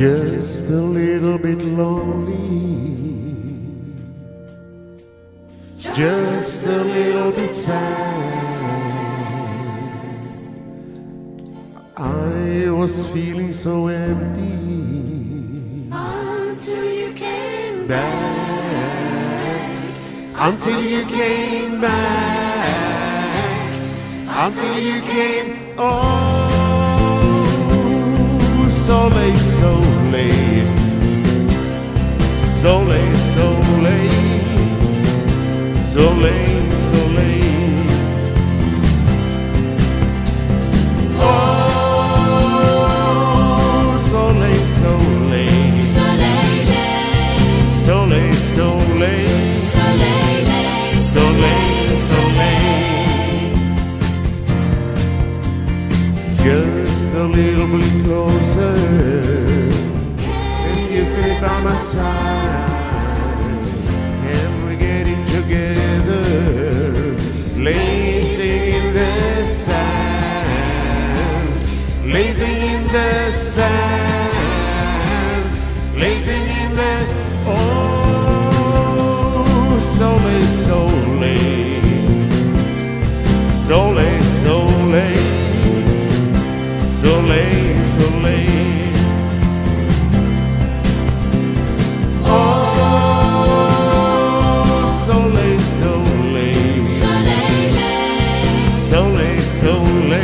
just a little bit lonely, just a little bit sad. I was feeling so empty until you came back, until you came back, until you came. Oh, Soley, Soley, Soley, Soley, Soley, Soley. Oh, Soley, Soley, Soley, Soley, Soley, Soley. Just a little bit closer, and you fit by my side, and we're getting together, lazing in the sand, lazing in the sand, lazing in the. Oh, Soley, Soley, Soley, Soley, Soley, Soley. Oh, Soley, Soley, Soley, Soley,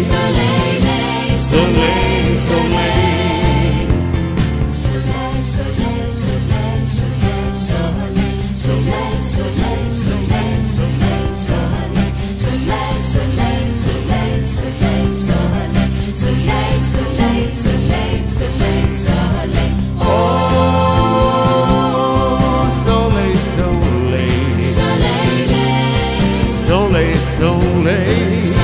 Soley, Soley. Soley, Soley,